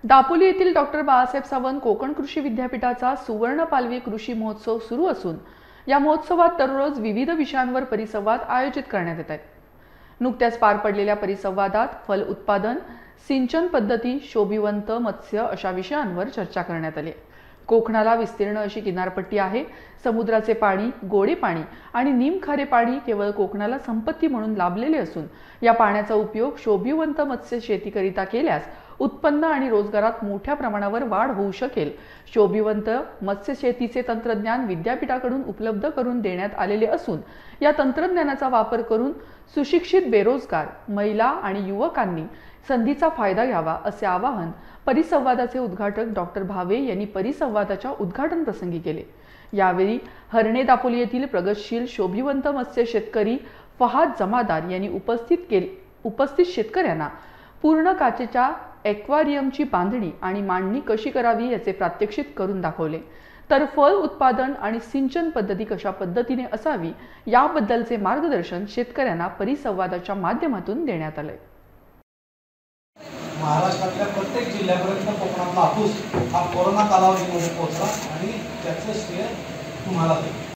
दापोली येथील डॉक्टर बाळासाहेब सावंत कोकण कृषी विद्यापीठाचा सुवर्ण पालवी कृषी महोत्सव सुरू असून या महोत्सवात दररोज विविध विषयांवर परिसंवाद आयोजित करण्यात येत आहेत। नुकत्याच पार पडलेल्या परिसंवादात फल उत्पादन, सिंचन पद्धती, शोभिवंत मत्स्य अशा विषयांवर चर्चा करण्यात आली। कोकणाला विस्तीर्ण अशी किनारपट्टी आहे। समुद्राचे पाणी, गोडे पाणी आणि निमखारे पाणी केवळ कोकणाला संपत्ती म्हणून लाभलेले असून या पाण्याचा उपयोग शोभिवंत मत्स्य शेतीकरिता केल्यास उत्पन्न आणि रोजगारात मोठ्या प्रमाणावर वाढ होऊ शकेल। शोभिवंत मत्स्य शेतीचे तंत्रज्ञान विद्यापीठाकडून उपलब्ध करून देण्यात आलेले असून या तंत्रज्ञानाचा वापर करून सुशिक्षित बेरोजगार महिला आणि युवकांनी संधीचा फायदा घ्यावा असे आवाहन परिसंवादाचे उद्घाटक डॉक्टर भावे यांनी परिसंवादाच्या उद्घाटन प्रसंगी केले। यावेळी हरणे दापोली येथील प्रगतशील शोभिवंत मत्स्य शेतकरी फहाद जमादार यांनी उपस्थित शेतकऱ्यांना पूर्ण काचेच्या एक्वारियमची बांधणी आणि मांडणी कशी करावी याचे प्रात्यक्षिक करून दाखवले। तर फळ उत्पादन आणि सिंचन पद्धती कशा पद्धतीने असावी याबद्दलचे मार्गदर्शन शेतकऱ्यांना परिसंवादाच्या माध्यमातून देण्यात आले। महाराष्ट्रातल्या प्रत्येक जिल्ह्यापर्यंत कोकणातला हापूस हा कोरोना कालावधीमध्ये पोहोचला आणि त्याचे श्रेय तुम्हाला